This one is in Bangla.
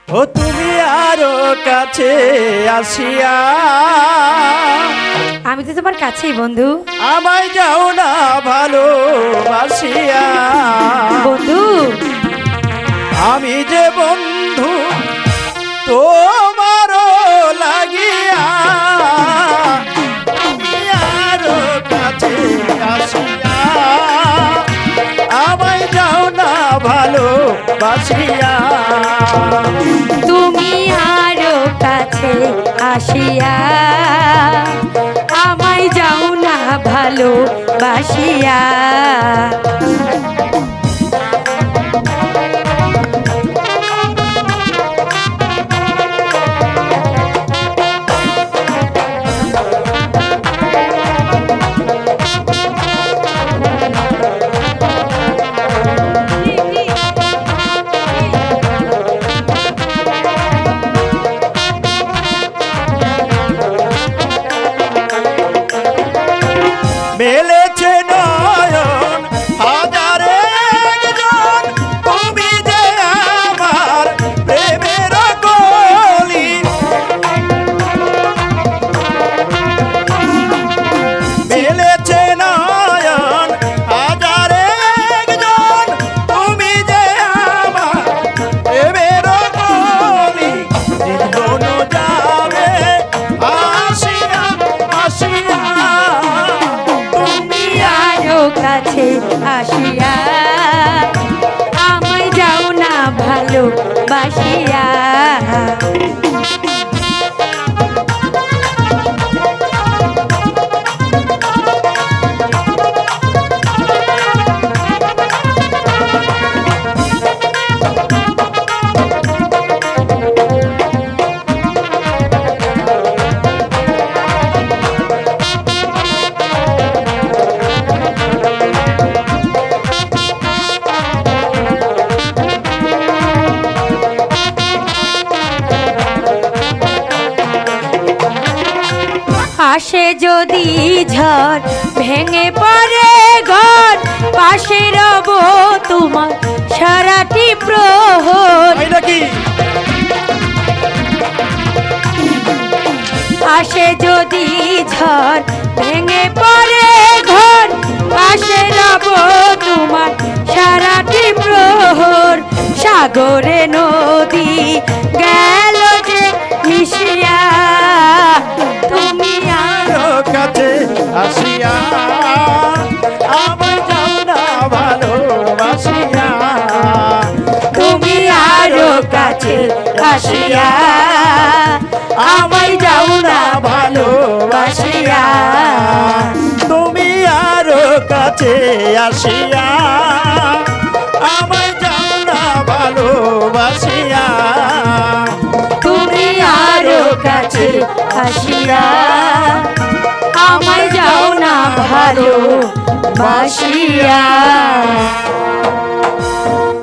ও তুমি আরো কাছে আসিয়া, আমি তো তোমার কাছেই বন্ধু। আমায় যাও না ভালোবাসিয়া। বন্ধু আমি যে বন্ধু তোমার লাগিয়া, তুমি আরো কাছে আসিয়া, আমায় যাও না ভালোবাসিয়া। তুমি আরো কাছে আসিয়া, আমায় যাও না ভালোবাসিয়া। মেলেছে নয়ন হাজারে একজন, তুমি যে আমার প্রেমের কলি। মেলেছে নয়ন হাজারে একজন, তুমি যে আমার প্রেমের কলি। জীবন যাবে আসিয়া আসিয়া, কাছে আসিয়া, আমায় যাও না ভালোবাসিয়া। আসে যদি ঝড় ভেঙে পড়ে ঘর, পাশে রব তোমার সারাটি প্রহর। আসে যদি ঝড় ভেঙে পড়ে ঘর, পাশে রব তোমার সারাটি প্রহর। সাগরে নদী গেল যে মিশিয়া, তুমি আরো কাছে আসিয়া, আমায় যাও না ভালোবাসিয়া। তুমি আরো কাছে আসিয়া, আমায় যাও না ভালোবাসিয়া। তুমি আরো কাছে আসিয়া, আমায় যাও না ভালোবাসিয়া। তুমি আরো কাছে আসিয়া, আমায় যাও না ভালোবাসিয়া।